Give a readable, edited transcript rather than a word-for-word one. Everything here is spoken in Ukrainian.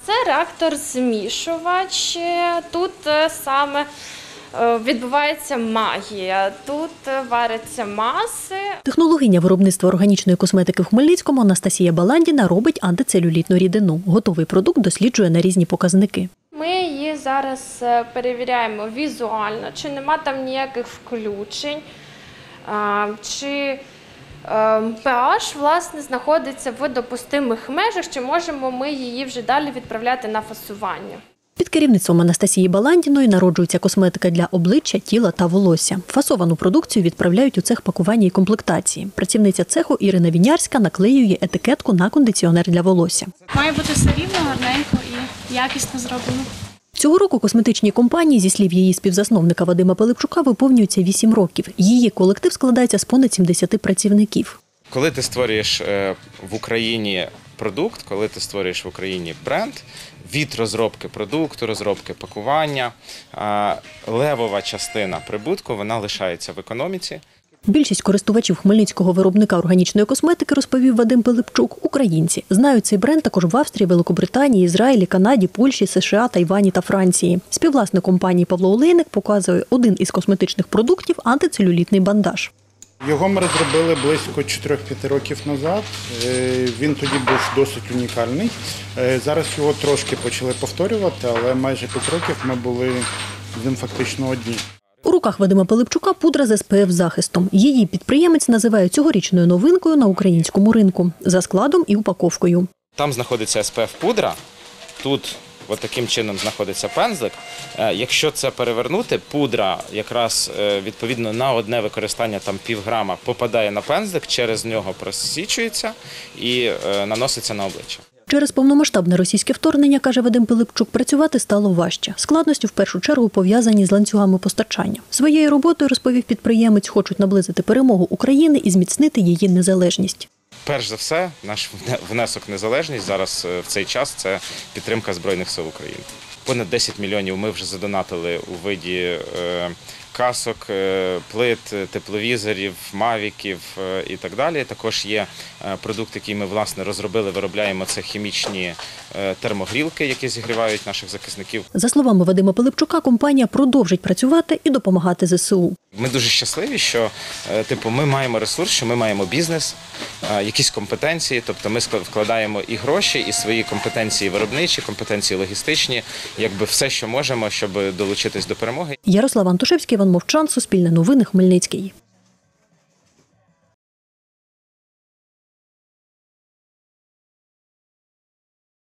Це реактор-змішувач. Тут саме відбувається магія, тут варяться маси. Технологиня виробництва органічної косметики в Хмельницькому Анастасія Баландіна робить антицелюлітну рідину. Готовий продукт досліджує на різні показники. Ми її зараз перевіряємо візуально, чи нема там ніяких включень, чи pH, власне, знаходиться в допустимих межах, чи можемо ми її вже далі відправляти на фасування. Під керівництвом Анастасії Баландіної народжується косметика для обличчя, тіла та волосся. Фасовану продукцію відправляють у цех пакування і комплектації. Працівниця цеху Ірина Вінярська наклеює етикетку на кондиціонер для волосся. Має бути все рівно, гарненько і якісно зроблено. Цього року косметичній компанії, зі слів її співзасновника Вадима Пилипчука, виповнюється 8 років. Її колектив складається з понад 70 працівників. Коли ти створюєш в Україні продукт, коли ти створюєш в Україні бренд, від розробки продукту, розробки пакування, левова частина прибутку, вона лишається в економіці. Більшість користувачів хмельницького виробника органічної косметики, розповів Вадим Пилипчук, українці. Знають цей бренд також в Австрії, Великобританії, Ізраїлі, Канаді, Польщі, США, Тайвані та Франції. Співвласник компанії Павло Олейник показує один із косметичних продуктів – антицелюлітний бандаж. Його ми розробили близько 4-5 років назад. Він тоді був досить унікальний. Зараз його трошки почали повторювати, але майже 5 років ми були з ним фактично одні. У руках Вадима Пилипчука пудра з SPF-захистом. Її підприємець називає цьогорічною новинкою на українському ринку за складом і упаковкою. Там знаходиться SPF-пудра, тут от таким чином знаходиться пензлик. Якщо це перевернути, пудра якраз відповідно на одне використання, там півграма, попадає на пензлик, через нього просічується і наноситься на обличчя. Через повномасштабне російське вторгнення, каже Вадим Пилипчук, працювати стало важче. Складності в першу чергу пов'язані з ланцюгами постачання. Своєю роботою, розповів підприємець, хочуть наблизити перемогу України і зміцнити її незалежність. Перш за все, наш внесок в незалежність зараз в цей час – це підтримка Збройних сил України. Понад 10 мільйонів ми вже задонатили у виді касок, плит, тепловізорів, мавіків і так далі. Також є продукт, який ми, власне, розробили, виробляємо – це хімічні термогрілки, які зігрівають наших захисників. За словами Вадима Пилипчука, компанія продовжить працювати і допомагати ЗСУ. Ми дуже щасливі, що ми маємо ресурс, що ми маємо бізнес, якісь компетенції, тобто ми вкладаємо і гроші, і свої компетенції виробничі, компетенції логістичні, якби все, що можемо, щоб долучитись до перемоги. Ярослав Антошевський, Іван Мовчан, Суспільне новини, Хмельницький.